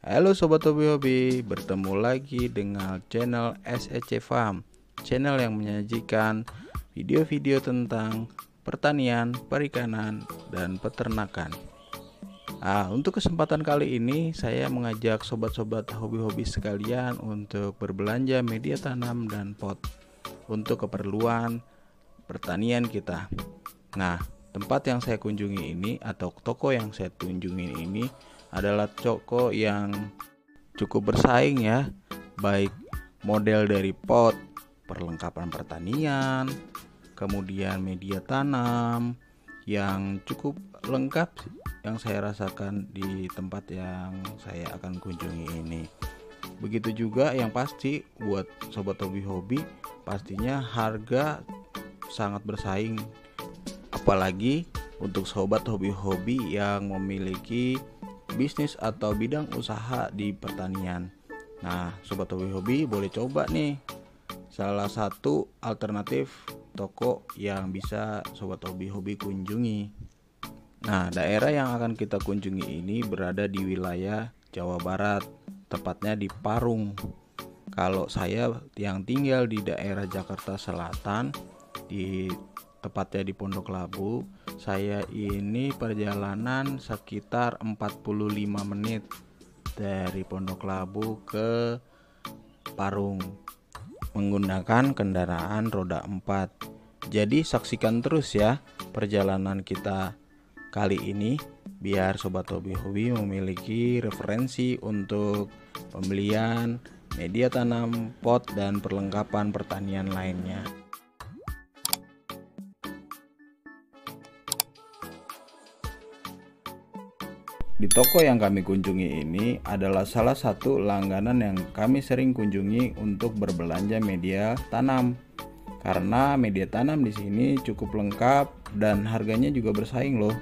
Halo Sobat Hobi-Hobi, bertemu lagi dengan channel SEC Farm, channel yang menyajikan video-video tentang pertanian, perikanan, dan peternakan. Untuk kesempatan kali ini saya mengajak sobat-sobat hobi-hobi sekalian untuk berbelanja media tanam dan pot untuk keperluan pertanian kita. Nah, tempat yang saya kunjungi ini atau toko yang saya kunjungi ini adalah toko yang cukup bersaing ya, baik model dari pot, perlengkapan pertanian, kemudian media tanam yang cukup lengkap yang saya rasakan di tempat yang saya akan kunjungi ini. Begitu juga yang pasti buat sobat hobi-hobi, pastinya harga sangat bersaing, apalagi untuk sobat hobi-hobi yang memiliki bisnis atau bidang usaha di pertanian. Nah, sobat hobi-hobi boleh coba nih salah satu alternatif toko yang bisa sobat hobi-hobi kunjungi. Nah, daerah yang akan kita kunjungi ini berada di wilayah Jawa Barat, tepatnya di Parung. Kalau saya yang tinggal di daerah Jakarta Selatan, tepatnya di Pondok Labu, saya ini perjalanan sekitar 45 menit dari Pondok Labu ke Parung menggunakan kendaraan roda 4. Jadi saksikan terus ya perjalanan kita kali ini biar sobat hobi-hobi memiliki referensi untuk pembelian media tanam, pot, dan perlengkapan pertanian lainnya. Di toko yang kami kunjungi ini adalah salah satu langganan yang kami sering kunjungi untuk berbelanja media tanam. Karena media tanam di sini cukup lengkap dan harganya juga bersaing loh.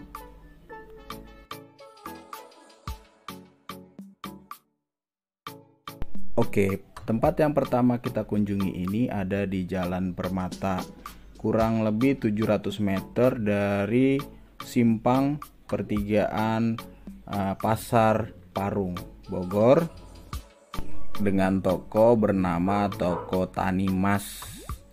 Oke, tempat yang pertama kita kunjungi ini ada di Jalan Permata, kurang lebih 700 meter dari simpang pertigaan Pasar Parung, Bogor, dengan toko bernama Toko Tani Mas.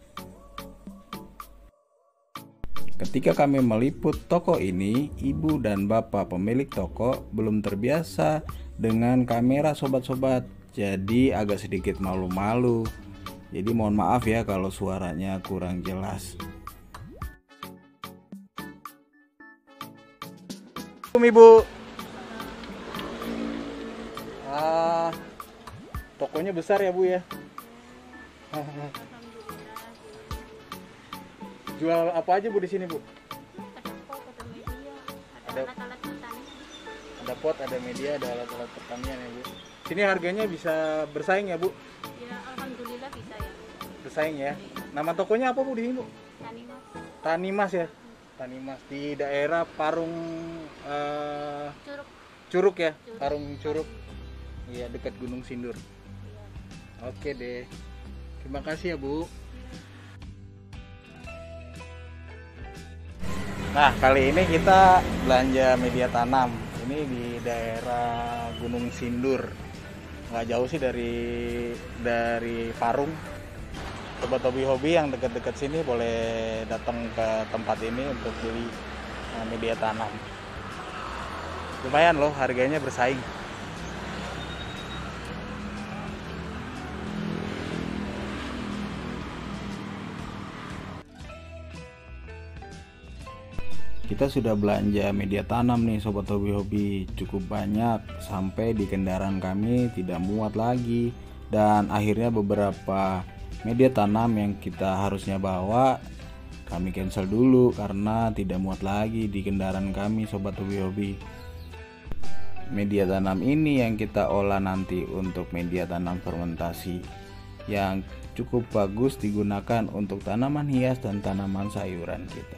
Ketika kami meliput toko ini, ibu dan bapak pemilik toko belum terbiasa dengan kamera sobat-sobat, jadi agak sedikit malu-malu. Jadi mohon maaf ya kalau suaranya kurang jelas. Ibu, tokonya besar ya Bu ya? Jual apa aja Bu di sini Bu? Ada pot, ada media, ada alat-alat pertanian ya Bu. Sini harganya bisa bersaing ya Bu? Ya, alhamdulillah bisa ya. Bersaing ya. Nama tokonya apa Bu di sini Bu? Tanimas. Tanimas ya. Tanimas di daerah Parung Curug. Curug ya, Curug. Parung Curug. Iya, dekat Gunung Sindur. Iya. Oke deh. Terima kasih ya Bu. Nah, kali ini kita belanja media tanam. Ini di daerah Gunung Sindur. Nggak jauh sih dari Parung. Sobat hobi-hobi yang dekat-dekat sini boleh datang ke tempat ini untuk beli media tanam. Lumayan loh, harganya bersaing. Kita sudah belanja media tanam nih sobat hobi-hobi, cukup banyak sampai di kendaraan kami tidak muat lagi, dan akhirnya beberapa media tanam yang kita harusnya bawa kami cancel dulu karena tidak muat lagi di kendaraan kami sobat hobi-hobi. Media tanam ini yang kita olah nanti untuk media tanam fermentasi yang cukup bagus digunakan untuk tanaman hias dan tanaman sayuran kita.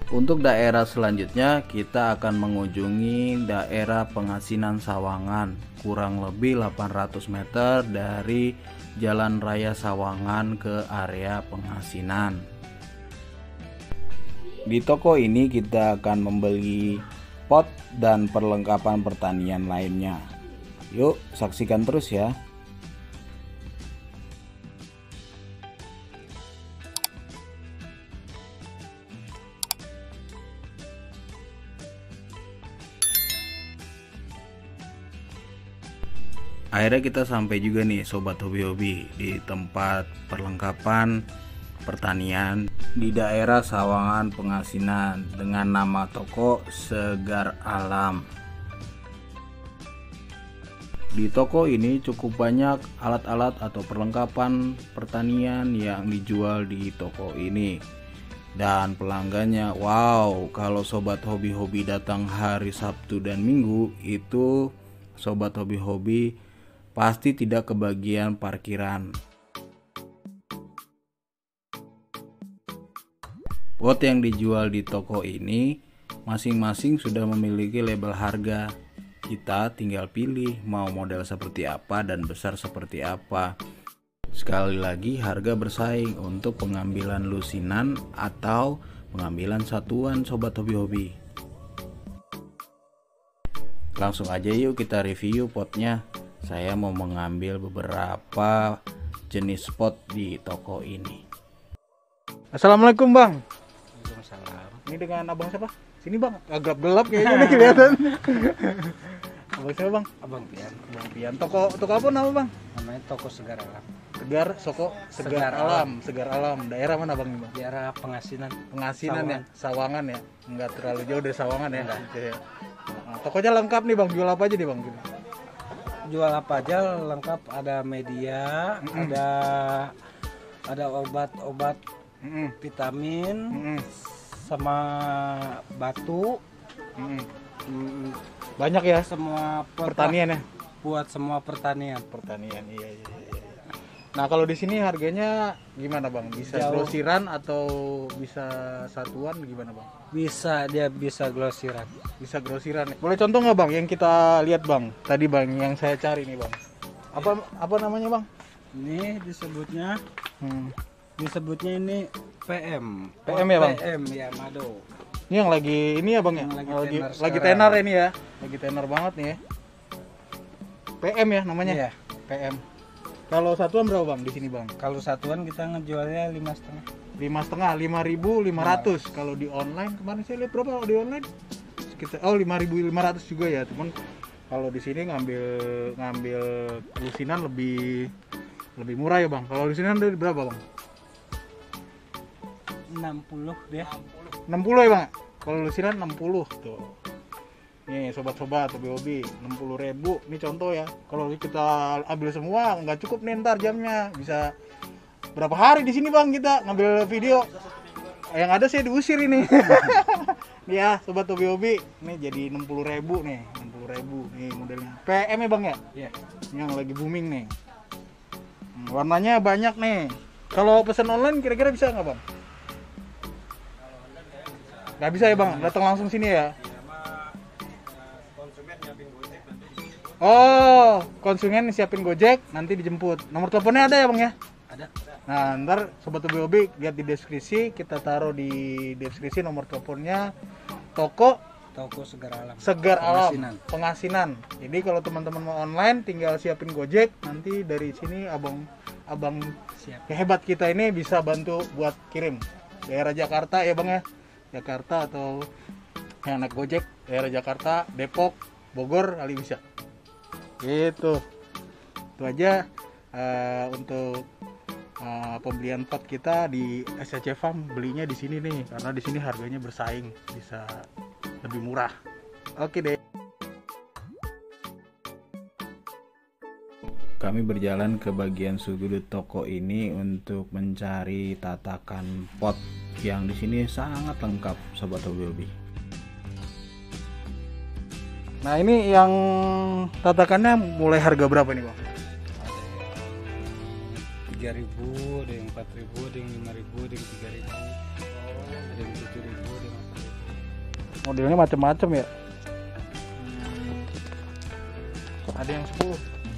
Untuk daerah selanjutnya kita akan mengunjungi daerah Pengasinan Sawangan, kurang lebih 800 meter dari Jalan Raya Sawangan ke area Pengasinan. Di toko ini kita akan membeli pot dan perlengkapan pertanian lainnya. Yuk saksikan terus ya. Akhirnya kita sampai juga nih sobat hobi-hobi di tempat perlengkapan pertanian di daerah Sawangan Pengasinan dengan nama toko Segar Alam. Di toko ini cukup banyak alat-alat atau perlengkapan pertanian yang dijual di toko ini. Dan pelanggannya, wow, kalau sobat hobi-hobi datang hari Sabtu dan Minggu itu sobat hobi-hobi pasti tidak kebagian parkiran. Pot yang dijual di toko ini masing-masing sudah memiliki label harga. Kita tinggal pilih mau model seperti apa dan besar seperti apa. Sekali lagi harga bersaing untuk pengambilan lusinan atau pengambilan satuan sobat hobi-hobi. Langsung aja yuk kita review potnya. Saya mau mengambil beberapa jenis pot di toko ini. Assalamualaikum bang. Waalaikumsalam. Ini dengan abang siapa? Sini bang, agak gelap kayaknya nih kelihatan. Abang siapa bang? Abang Pian. Abang Pian. Toko apa nama bang? Namanya Toko Segar Alam. Segar Alam. Segar Alam. Daerah mana bang ini bang? Daerah Pengasinan. Pengasinan Sawangan. ya, Sawangan ya. Enggak terlalu jauh dari Sawangan ya. Enggak. Oke. Nah, tokonya lengkap nih bang. Jual apa aja nih bang? Jual apa aja lengkap, ada media, ada obat-obat vitamin, sama batu. Banyak ya. Semua pot Pertanian ya. buat semua pertanian. Pertanian iya. Nah kalau di sini harganya gimana bang? Bisa Jauh. grosiran atau bisa satuan gimana bang? Dia bisa glosiran. Bisa grosiran. Boleh contoh nggak bang yang kita lihat bang? Tadi bang yang saya cari nih bang. Apa namanya bang? Ini disebutnya ini PM. PM ya, Bang? PM ya, mado. Ini yang lagi ini ya bang ya? Yang Lagi lagi tenar sekarang. ini ya. Lagi tenar banget nih ya. PM ya namanya? Iya. PM. Kalau satuan berapa bang di sini bang? Kalau satuan kita ngejualnya 5,5. 5,5, 5.500. Kalau di online kemarin saya lihat berapa di online? Sekitar 5.500 juga ya, teman. Kalau di sini ngambil lusinan lebih murah ya bang. Kalau lusinan dari berapa bang? 60 dia. 60 ya bang. Kalau lusinan 60 tuh. Nih sobat-sobat hobi-hobi 60.000. Ini contoh ya. Kalau kita ambil semua nggak cukup nih ntar jamnya. Bisa berapa hari di sini bang kita ngambil video. Yang ada saya diusir ini. Ya sobat hobi-hobi. Ini jadi 60.000 nih. 60.000 nih modelnya. PM ya bang ya? Iya. Yang lagi booming nih. Warnanya banyak nih. Kalau pesan online kira-kira bisa nggak bang? Nggak bisa ya bang? Datang langsung sini ya? Oh, konsumen siapin Gojek, nanti dijemput. Nomor teleponnya ada ya bang ya? Ada. Nah, ntar sobat hobi lihat di deskripsi, kita taruh di deskripsi nomor teleponnya. Toko Segar Alam. Segar Alam, Pengasinan. Pengasinan. Jadi kalau teman-teman mau online, tinggal siapin Gojek. Nanti dari sini abang Siap. hebat kita ini bisa bantu buat kirim. Daerah Jakarta ya bang ya? Jakarta atau yang naik Gojek, daerah Jakarta, Depok, Bogor kali bisa. Gitu. Itu aja untuk pembelian pot kita di SCC Farm. Belinya di sini nih karena di sini harganya bersaing, bisa lebih murah. Oke deh. Kami berjalan ke bagian sudut toko ini untuk mencari tatakan pot yang di sini sangat lengkap sobat hobi. Nah ini yang tatakannya mulai harga berapa nih bang? Ada yang 3.000, ada yang 4.000, ada yang 5.000, ada yang 3.000, ada yang 7.000, ada yang 8.000. Modelnya macam-macam ya. Ada yang 10.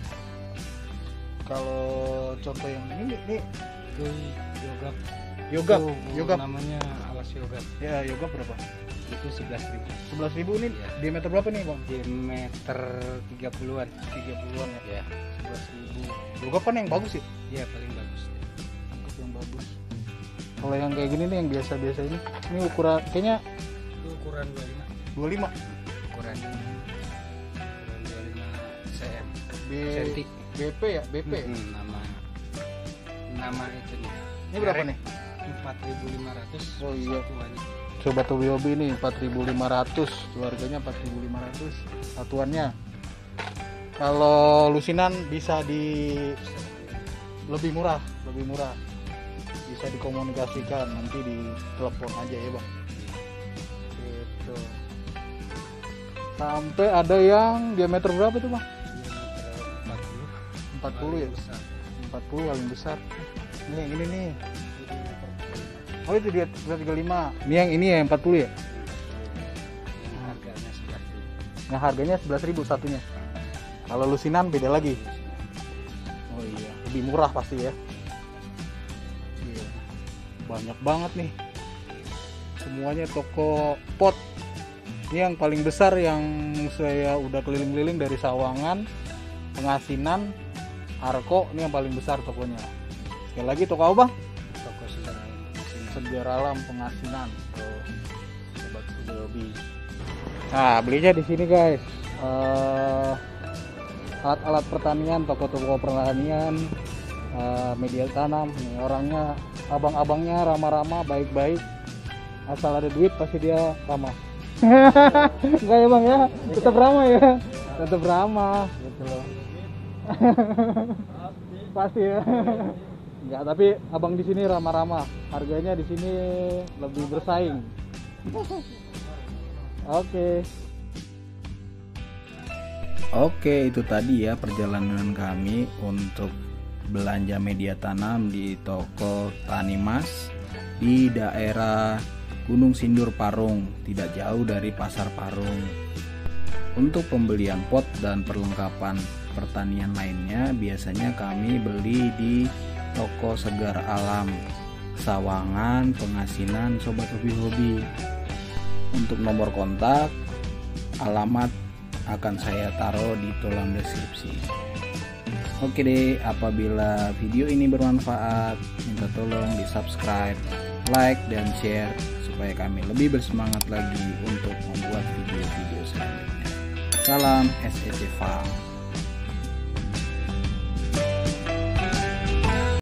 Kalau contoh yang ini Itu yogurt. Yogurt, Itu yogurt. namanya alas yogurt. Ya, yoga berapa? Itu 11.000. 11.000 ini Ya. diameter berapa nih, Bang? Diameter 30-an. 30-an ya. Ya. 11.000. Yoga kan yang bagus sih. Iya paling bagus. Yoga yang bagus. Kalau yang kayak gini nih yang biasa-biasa ini ukuran kayaknya Itu ukuran 25. 25 Ukuran 25 cm. Senti. BP ya, BP. Nama itu nih. Ini berapa nih? 4.500. Oh iya. Satuannya. Sobat hobi nih 4.500, harganya 4.500 satuannya. Kalau lusinan bisa lebih murah. Bisa dikomunikasikan, nanti di telepon aja ya, Bang. Gitu. Sampai ada yang diameter berapa tuh, Bang? Diameter 40 ya? besar. 40 paling besar. Ini yang ini nih. Oh itu dia 35. Ini yang ini ya yang 40 ya? Harganya 11.000. Nah harganya 11.000 satunya. Kalau lusinan beda lagi. Oh iya, lebih murah pasti ya. Iya. Banyak banget nih. Semuanya toko pot. Ini yang paling besar yang saya udah keliling-keliling dari Sawangan, Pengasinan, Arko, ini yang paling besar tokonya. Sekali lagi toko apa, Bang? Toko Segar Segar Alam Pengasinan. Tuh, sobat hobi. Nah, belinya di sini, guys. Alat-alat pertanian, toko-toko pertanian, media tanam. Nih, orangnya, abang-abangnya ramah-ramah, baik-baik. Asal ada duit pasti dia ramah. Enggak ya, Bang ya? Tetap ramah ya. Tetap ramah, gitu loh. Pasti ya. Enggak, tapi abang di sini ramah-ramah. Harganya di sini lebih bersaing. Oke, itu tadi ya perjalanan kami untuk belanja media tanam di toko Tani Mas di daerah Gunung Sindur Parung, tidak jauh dari Pasar Parung. Untuk pembelian pot dan perlengkapan pertanian lainnya biasanya kami beli di toko Segar Alam, Sawangan, Pengasinan, sobat hobi-hobi. Untuk nomor kontak, alamat akan saya taruh di kolom deskripsi. Oke deh, apabila video ini bermanfaat, minta tolong di subscribe, like, dan share supaya kami lebih bersemangat lagi untuk membuat video-video selanjutnya. Salam SEC Farm.